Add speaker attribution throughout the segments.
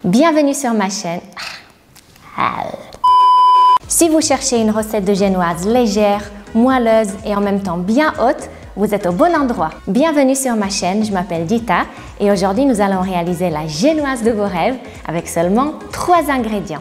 Speaker 1: Bienvenue sur ma chaîne. Si vous cherchez une recette de génoise légère, moelleuse et en même temps bien haute, vous êtes au bon endroit. Bienvenue sur ma chaîne, je m'appelle Dita et aujourd'hui nous allons réaliser la génoise de vos rêves avec seulement 3 ingrédients.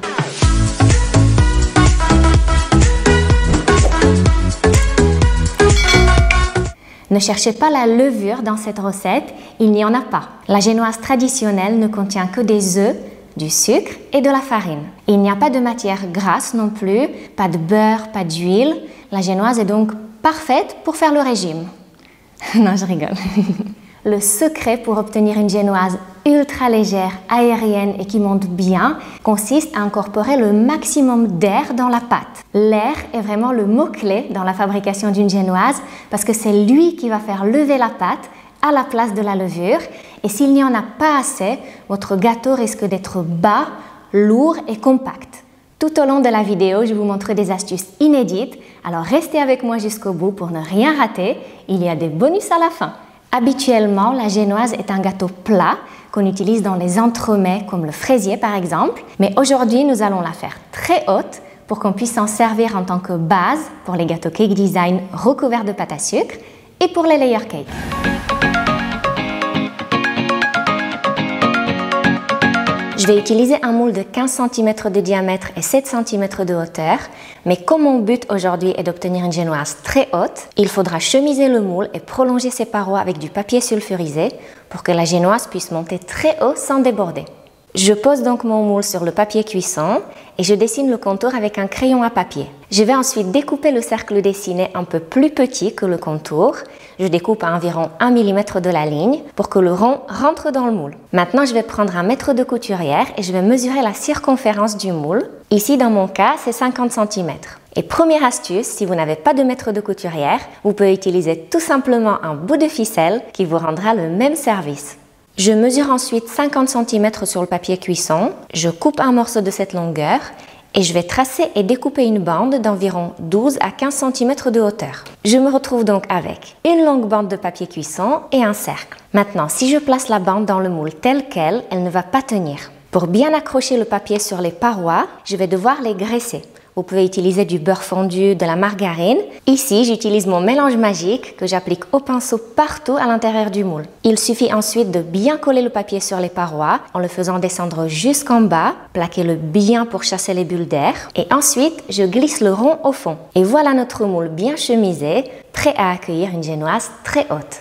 Speaker 1: Ne cherchez pas la levure dans cette recette, il n'y en a pas. La génoise traditionnelle ne contient que des œufs, du sucre et de la farine. Il n'y a pas de matière grasse non plus, pas de beurre, pas d'huile. La génoise est donc parfaite pour faire le régime. Non, je rigole. Le secret pour obtenir une génoise ultra légère, aérienne et qui monte bien consiste à incorporer le maximum d'air dans la pâte. L'air est vraiment le mot-clé dans la fabrication d'une génoise parce que c'est lui qui va faire lever la pâte à la place de la levure et s'il n'y en a pas assez, votre gâteau risque d'être bas, lourd et compact. Tout au long de la vidéo, je vous montre des astuces inédites, alors restez avec moi jusqu'au bout pour ne rien rater, il y a des bonus à la fin. Habituellement, la génoise est un gâteau plat qu'on utilise dans les entremets comme le fraisier par exemple, mais aujourd'hui nous allons la faire très haute pour qu'on puisse s'en servir en tant que base pour les gâteaux cake design recouverts de pâte à sucre et pour les layer cakes. Je vais utiliser un moule de 15 cm de diamètre et 7 cm de hauteur, mais comme mon but aujourd'hui est d'obtenir une génoise très haute, il faudra chemiser le moule et prolonger ses parois avec du papier sulfurisé pour que la génoise puisse monter très haut sans déborder. Je pose donc mon moule sur le papier cuisson et je dessine le contour avec un crayon à papier. Je vais ensuite découper le cercle dessiné un peu plus petit que le contour. Je découpe à environ 1 mm de la ligne pour que le rond rentre dans le moule. Maintenant, je vais prendre un mètre de couturière et je vais mesurer la circonférence du moule. Ici, dans mon cas, c'est 50 cm. Et première astuce, si vous n'avez pas de mètre de couturière, vous pouvez utiliser tout simplement un bout de ficelle qui vous rendra le même service. Je mesure ensuite 50 cm sur le papier cuisson, je coupe un morceau de cette longueur et je vais tracer et découper une bande d'environ 12 à 15 cm de hauteur. Je me retrouve donc avec une longue bande de papier cuisson et un cercle. Maintenant, si je place la bande dans le moule telle qu'elle, elle ne va pas tenir. Pour bien accrocher le papier sur les parois, je vais devoir les graisser. Vous pouvez utiliser du beurre fondu, de la margarine. Ici, j'utilise mon mélange magique que j'applique au pinceau partout à l'intérieur du moule. Il suffit ensuite de bien coller le papier sur les parois en le faisant descendre jusqu'en bas, plaquez-le bien pour chasser les bulles d'air et ensuite, je glisse le rond au fond. Et voilà notre moule bien chemisé, prêt à accueillir une génoise très haute.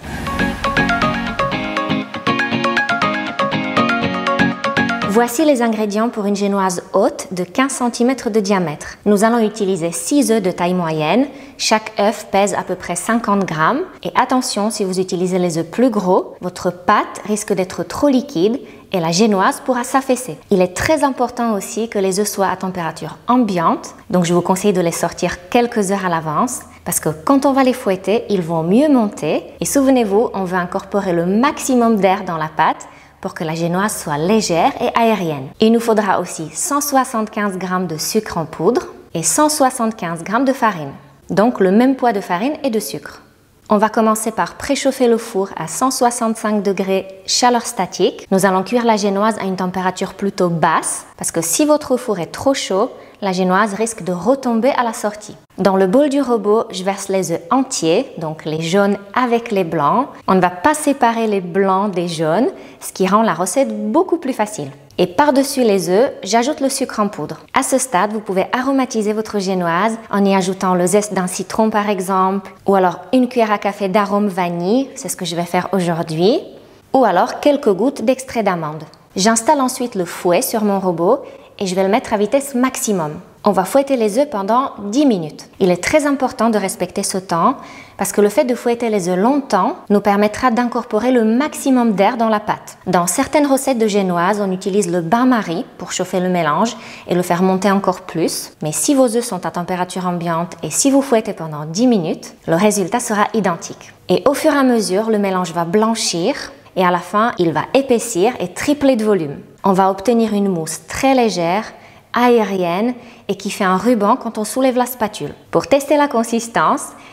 Speaker 1: Voici les ingrédients pour une génoise haute de 15 cm de diamètre. Nous allons utiliser 6 œufs de taille moyenne. Chaque œuf pèse à peu près 50 g. Et attention, si vous utilisez les œufs plus gros, votre pâte risque d'être trop liquide et la génoise pourra s'affaisser. Il est très important aussi que les œufs soient à température ambiante. Donc je vous conseille de les sortir quelques heures à l'avance parce que quand on va les fouetter, ils vont mieux monter. Et souvenez-vous, on veut incorporer le maximum d'air dans la pâte pour que la génoise soit légère et aérienne. Il nous faudra aussi 175 g de sucre en poudre et 175 g de farine. Donc le même poids de farine et de sucre. On va commencer par préchauffer le four à 165 degrés chaleur statique. Nous allons cuire la génoise à une température plutôt basse parce que si votre four est trop chaud, la génoise risque de retomber à la sortie. Dans le bol du robot, je verse les œufs entiers, donc les jaunes avec les blancs. On ne va pas séparer les blancs des jaunes, ce qui rend la recette beaucoup plus facile. Et par-dessus les œufs, j'ajoute le sucre en poudre. À ce stade, vous pouvez aromatiser votre génoise en y ajoutant le zeste d'un citron par exemple, ou alors une cuillère à café d'arôme vanille, c'est ce que je vais faire aujourd'hui, ou alors quelques gouttes d'extrait d'amande. J'installe ensuite le fouet sur mon robot et je vais le mettre à vitesse maximum. On va fouetter les œufs pendant 10 minutes. Il est très important de respecter ce temps parce que le fait de fouetter les œufs longtemps nous permettra d'incorporer le maximum d'air dans la pâte. Dans certaines recettes de génoise, on utilise le bain-marie pour chauffer le mélange et le faire monter encore plus. Mais si vos œufs sont à température ambiante et si vous fouettez pendant 10 minutes, le résultat sera identique. Et au fur et à mesure, le mélange va blanchir et à la fin, il va épaissir et tripler de volume. On va obtenir une mousse très légère, aérienne et qui fait un ruban quand on soulève la spatule. Pour tester la consistance,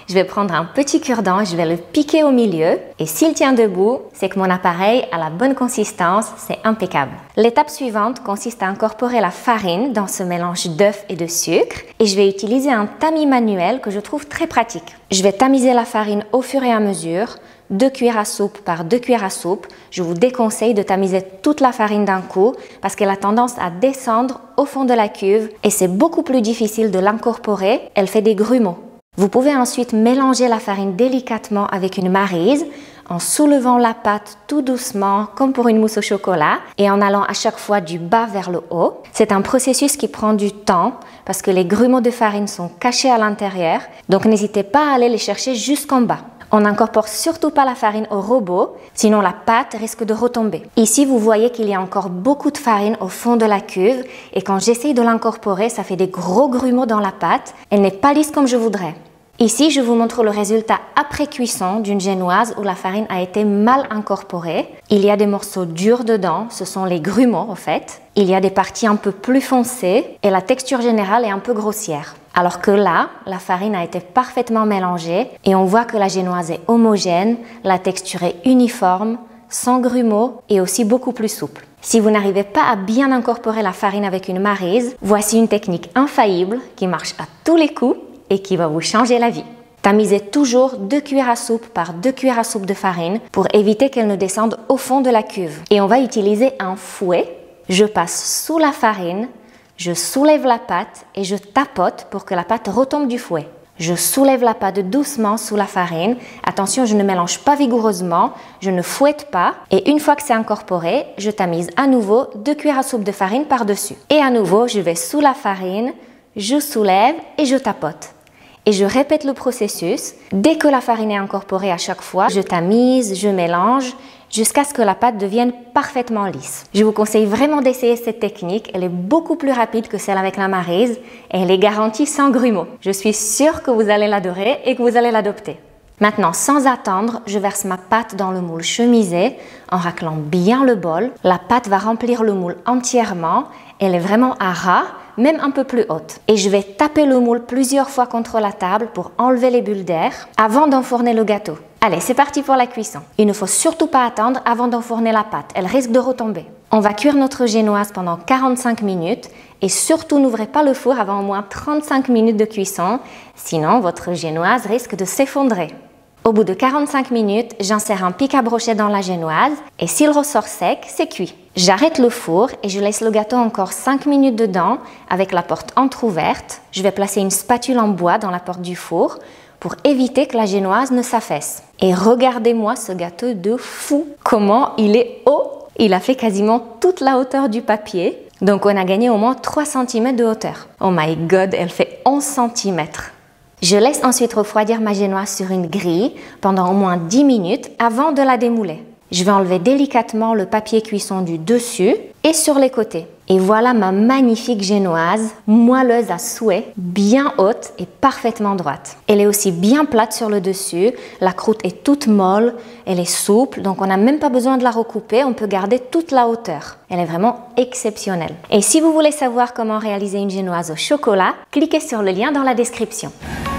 Speaker 1: je vais prendre un petit cure-dent et je vais le piquer au milieu. Et s'il tient debout, c'est que mon appareil a la bonne consistance, c'est impeccable. L'étape suivante consiste à incorporer la farine dans ce mélange d'œufs et de sucre. Et je vais utiliser un tamis manuel que je trouve très pratique. Je vais tamiser la farine au fur et à mesure, 2 cuillères à soupe par 2 cuillères à soupe. Je vous déconseille de tamiser toute la farine d'un coup parce qu'elle a tendance à descendre au fond de la cuve et c'est beaucoup plus difficile de l'incorporer. Elle fait des grumeaux. Vous pouvez ensuite mélanger la farine délicatement avec une maryse en soulevant la pâte tout doucement comme pour une mousse au chocolat et en allant à chaque fois du bas vers le haut. C'est un processus qui prend du temps parce que les grumeaux de farine sont cachés à l'intérieur, donc n'hésitez pas à aller les chercher jusqu'en bas. On n'incorpore surtout pas la farine au robot, sinon la pâte risque de retomber. Ici, vous voyez qu'il y a encore beaucoup de farine au fond de la cuve et quand j'essaye de l'incorporer, ça fait des gros grumeaux dans la pâte. Elle n'est pas lisse comme je voudrais. Ici, je vous montre le résultat après cuisson d'une génoise où la farine a été mal incorporée. Il y a des morceaux durs dedans, ce sont les grumeaux en fait. Il y a des parties un peu plus foncées et la texture générale est un peu grossière. Alors que là, la farine a été parfaitement mélangée et on voit que la génoise est homogène, la texture est uniforme, sans grumeaux et aussi beaucoup plus souple. Si vous n'arrivez pas à bien incorporer la farine avec une maryse, voici une technique infaillible qui marche à tous les coups et qui va vous changer la vie. Tamisez toujours 2 cuillères à soupe par 2 cuillères à soupe de farine pour éviter qu'elle ne descende au fond de la cuve. Et on va utiliser un fouet. Je passe sous la farine, je soulève la pâte et je tapote pour que la pâte retombe du fouet. Je soulève la pâte doucement sous la farine. Attention, je ne mélange pas vigoureusement, je ne fouette pas. Et une fois que c'est incorporé, je tamise à nouveau 2 cuillères à soupe de farine par-dessus. Et à nouveau, je vais sous la farine, je soulève et je tapote. Et je répète le processus. Dès que la farine est incorporée à chaque fois, je tamise, je mélange jusqu'à ce que la pâte devienne parfaitement lisse. Je vous conseille vraiment d'essayer cette technique. Elle est beaucoup plus rapide que celle avec la maryse et elle est garantie sans grumeaux. Je suis sûre que vous allez l'adorer et que vous allez l'adopter. Maintenant, sans attendre, je verse ma pâte dans le moule chemisé en raclant bien le bol. La pâte va remplir le moule entièrement. Elle est vraiment à ras, même un peu plus haute. Et je vais taper le moule plusieurs fois contre la table pour enlever les bulles d'air avant d'enfourner le gâteau. Allez, c'est parti pour la cuisson. Il ne faut surtout pas attendre avant d'enfourner la pâte, elle risque de retomber. On va cuire notre génoise pendant 45 minutes et surtout n'ouvrez pas le four avant au moins 35 minutes de cuisson, sinon votre génoise risque de s'effondrer. Au bout de 45 minutes, j'insère un pic à brochet dans la génoise et s'il ressort sec, c'est cuit. J'arrête le four et je laisse le gâteau encore 5 minutes dedans avec la porte entrouverte. Je vais placer une spatule en bois dans la porte du four pour éviter que la génoise ne s'affaisse. Et regardez-moi ce gâteau de fou! Comment il est haut! Il a fait quasiment toute la hauteur du papier, donc on a gagné au moins 3 cm de hauteur. Oh my god, elle fait 11 cm! Je laisse ensuite refroidir ma génoise sur une grille pendant au moins 10 minutes avant de la démouler. Je vais enlever délicatement le papier cuisson du dessus et sur les côtés. Et voilà ma magnifique génoise, moelleuse à souhait, bien haute et parfaitement droite. Elle est aussi bien plate sur le dessus, la croûte est toute molle, elle est souple, donc on n'a même pas besoin de la recouper, on peut garder toute la hauteur. Elle est vraiment exceptionnelle. Et si vous voulez savoir comment réaliser une génoise au chocolat, cliquez sur le lien dans la description.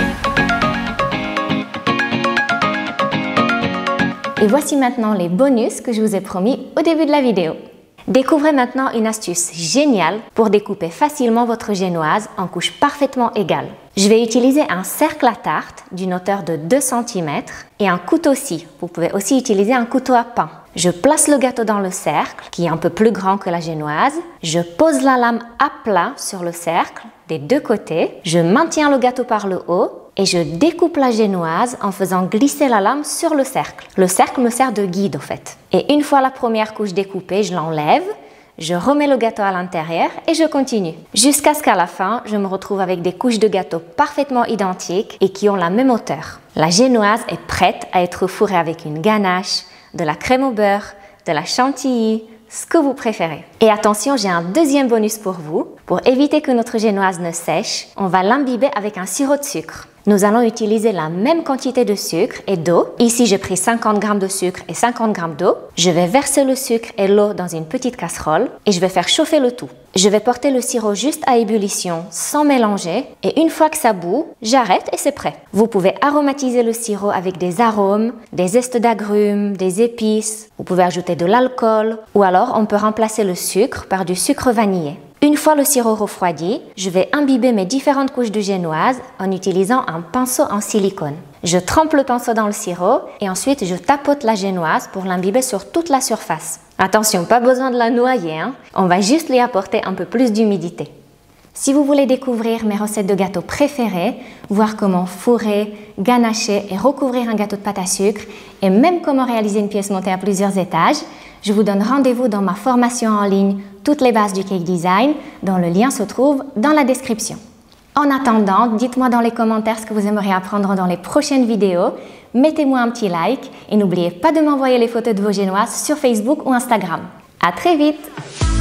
Speaker 1: Et voici maintenant les bonus que je vous ai promis au début de la vidéo. Découvrez maintenant une astuce géniale pour découper facilement votre génoise en couches parfaitement égales. Je vais utiliser un cercle à tarte d'une hauteur de 2 cm et un couteau-scie. Vous pouvez aussi utiliser un couteau à pain. Je place le gâteau dans le cercle, qui est un peu plus grand que la génoise. Je pose la lame à plat sur le cercle des deux côtés. Je maintiens le gâteau par le haut et je découpe la génoise en faisant glisser la lame sur le cercle. Le cercle me sert de guide en fait. Et une fois la première couche découpée, je l'enlève, je remets le gâteau à l'intérieur et je continue. Jusqu'à ce qu'à la fin, je me retrouve avec des couches de gâteau parfaitement identiques et qui ont la même hauteur. La génoise est prête à être fourrée avec une ganache, de la crème au beurre, de la chantilly, ce que vous préférez. Et attention, j'ai un deuxième bonus pour vous. Pour éviter que notre génoise ne sèche, on va l'imbiber avec un sirop de sucre. Nous allons utiliser la même quantité de sucre et d'eau. Ici, j'ai pris 50 g de sucre et 50 g d'eau. Je vais verser le sucre et l'eau dans une petite casserole et je vais faire chauffer le tout. Je vais porter le sirop juste à ébullition sans mélanger et une fois que ça bout, j'arrête et c'est prêt. Vous pouvez aromatiser le sirop avec des arômes, des zestes d'agrumes, des épices. Vous pouvez ajouter de l'alcool ou alors on peut remplacer le sucre par du sucre vanillé. Une fois le sirop refroidi, je vais imbiber mes différentes couches de génoise en utilisant un pinceau en silicone. Je trempe le pinceau dans le sirop et ensuite je tapote la génoise pour l'imbiber sur toute la surface. Attention, pas besoin de la noyer, hein? On va juste lui apporter un peu plus d'humidité. Si vous voulez découvrir mes recettes de gâteaux préférées, voir comment fourrer, ganacher et recouvrir un gâteau de pâte à sucre et même comment réaliser une pièce montée à plusieurs étages, je vous donne rendez-vous dans ma formation en ligne Toutes les bases du cake design, dont le lien se trouve dans la description. En attendant, dites-moi dans les commentaires ce que vous aimeriez apprendre dans les prochaines vidéos, mettez-moi un petit like et n'oubliez pas de m'envoyer les photos de vos génoises sur Facebook ou Instagram. À très vite!